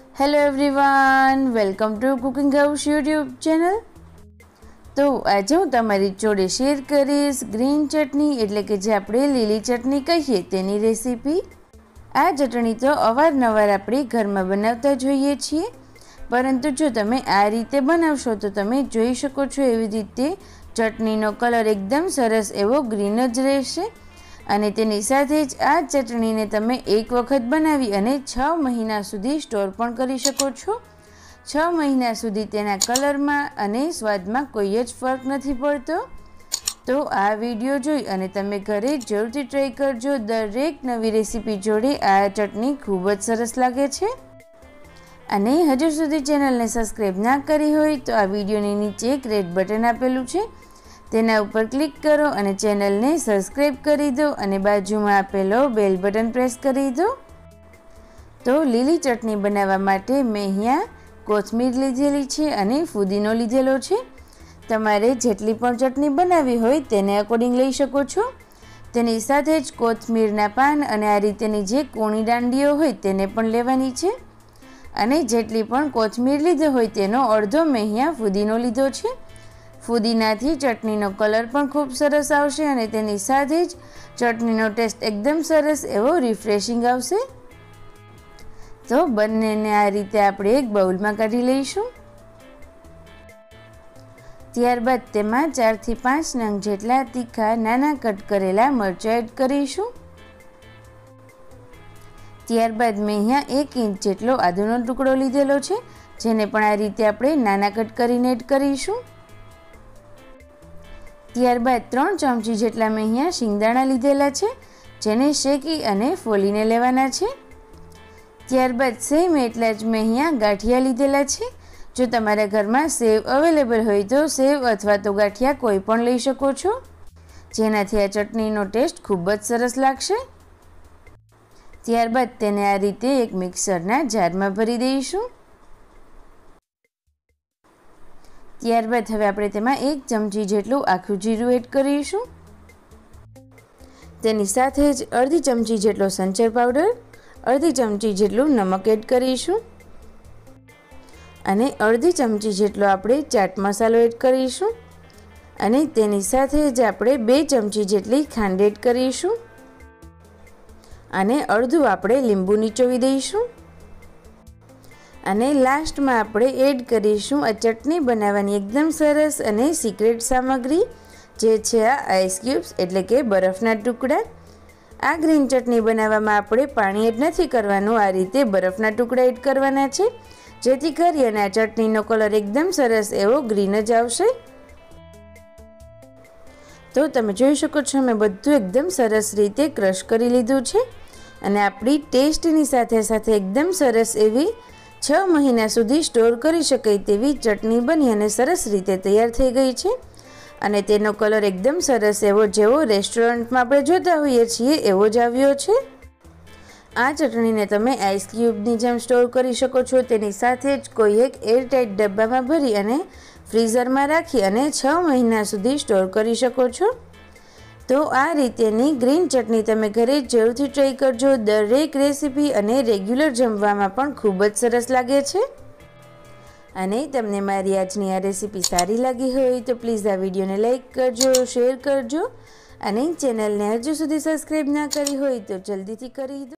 Hello everyone, welcome to cooking house YouTube channel. तो आज हूँ तमारी जोड़े शेर करीश ग्रीन चटनी एटले के जे आपणे લીલી चटनी कहीए तेनी रेसिपी। आ चटनी तो अवारनवार आपणे घरमां बनावता जोईए छीए, परंतु जो तमे आ रीते बनावशो तो तमे जोई शको छो एवी रीते चटनीनो कलर एकदम सरस एवो ग्रीन ज रहेशे। અને તેની સાથે જ આ ચટણીને તમે એક વખત બનાવી અને 6 મહિના સુધી સ્ટોર પણ કરી શકો છો। 6 મહિના સુધી તેના કલરમાં અને સ્વાદમાં કોઈ જ ફરક નથી પડતો। તો આ વિડીયો જોઈ અને તમે ઘરે જરૂરથી ટ્રાય કરજો। દરેક નવી રેસીપી જોડે આ ચટણી ખૂબ જ સરસ લાગે છે। અને હજુ સુધી ચેનલને સબસ્ક્રાઈબ ના કરી હોય તો આ વિડીયોની નીચે એક રેડ બટન આપેલું છે, तेना ऊपर क्लिक करो और चैनल ने सब्सक्राइब करी दो और बाजू में आपेलो बेल बटन प्रेस करी दो। तो लीली चटनी बनावा माटे मैं अहींया कोथमीर लीधेली छे अने फुदीनो लीधेलो छे। तमारे जेटली पण चटनी बनावी होय तेने अकोर्डिंग लई शको छो। तेनी साथे ज कोथमीरना पान अने आ रीतेनी जे कोणी दांडीओ होय तेने पण लेवानी छे अने जेटली पण कोथमीर लीधो होय तेनो अर्धो मैं अहींया फुदीनो लीधो छे। फुदीनाथी चटनीनो कलर पण खूब सरस आवशे अने तेनी साथे ज चटनीनो टेस्ट एकदम सरस एवो रिफ्रेशिंग आवशे। तो बंनेने आ रीते आपणे एक बाउलमां काढी लईशुं। त्यारबाद तेमां 4 થી 5 नंग जेटला तीखा नाना कट करेला मरचा एड करीशुं। त्यारबाद मैं अहींया 1 इंच जेटलो आदुनो टुकड़ो लीधेलो छे, जेने पण आ रीते आपणे नाना कट करीने एड करीशुं। त्यारबाद 3 चमची जेटला मैं अहींया शिंगदाणा लीधेला छे, जेने शेकी अने फोलीने लेवाना छे। त्यारबाद सेम एटला ज मैं अहींया गाठिया लीधेला छे। जो तमारा घरमां सेव अवेलेबल होय तो सेव अथवा तो गाठिया कोई पण लई शको छो, जेनाथी आ चटनीनो टेस्ट खूब ज सरस लागशे। त्यारबाद तेने आ रीते एक मिक्सरना जारमां भरी दईशुं। त्यारबाद हवे आपणे तेमां 1 चमची जेटલું આખું જીરું એડ કરીશું। તેની સાથે જ અડધી ચમચી જેટલો સંચર પાવડર, અડધી ચમચી જેટલું નમક એડ કરીશું અને અડધી ચમચી જેટલો આપણે ચાટ મસાલો એડ કરીશું અને તેની સાથે જ આપણે 2 ચમચી જેટલી ખાંડ એડ કરીશું અને અડધું આપણે લીંબુ નીચોવી દઈશું। અને લાસ્ટમાં આપણે એડ કરીશું આ ચટણી બનાવવાની એકદમ સરસ અને સિક્રેટ સામગ્રી, જે છે આ આઈસ ક્યુબ્સ એટલે કે બરફના ટુકડા। આ ગ્રીન ચટણી બનાવવામાં આપણે પાણી એડ નથી કરવાનું, આ રીતે બરફના ટુકડા એડ કરવાના છે, જેથી કરીને આ ચટણીનો કલર એકદમ સરસ એવો ગ્રીન જ આવશે। તો તમે જોઈ શકો છો મેં બધું એકદમ સરસ રીતે ક્રશ કરી લીધું છે અને આપણી ટેસ્ટની સાથે સાથે એકદમ સરસ એવી 6 મહિના સુધી સ્ટોર કરી શકાય તેવી ચટણી બની અને સરસ રીતે તૈયાર થઈ ગઈ છે અને તેનો કલર એકદમ સરસ એવો જેવો રેસ્ટોરન્ટમાં આપણે જોતા હોઈએ છીએ એવો જ આવ્યો છે। આ ચટણીને તમે આઈસ ક્યુબની જેમ સ્ટોર કરી શકો છો। તેની સાથે જ કોઈ એક એરટાઇટ ડબ્બામાં ભરી અને ફ્રીઝરમાં રાખી અને 6 મહિના સુધી સ્ટોર કરી શકો છો। તો આ રીતેની ગ્રીન ચટણી તમે ઘરે જરૂરથી ટ્રાય કરજો। દરેક રેસીપી અને રેગ્યુલર જમવામાં પણ ખૂબ જ સરસ લાગે છે। અને તમને મારી આજની આ રેસીપી સારી લાગી હોય તો પ્લીઝ આ વિડીયોને લાઈક કરજો, શેર કરજો અને ચેનલને હજુ સુધી સબસ્ક્રાઈબ ના કરી હોય તો જલ્દીથી કરી દો।